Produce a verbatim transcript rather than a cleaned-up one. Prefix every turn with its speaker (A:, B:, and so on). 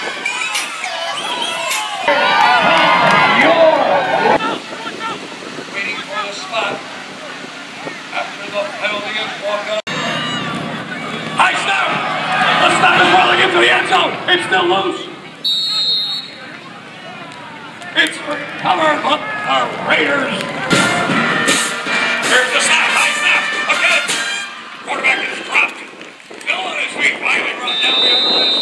A: Waiting for the spot after the penalty is walked up. High snap! The snap is rolling into the end zone. It's still loose. It's recovered, but the Raiders. Here's the snap. High snap. Again. Quarterback is dropped. Still on his feet. Finally brought down the other line.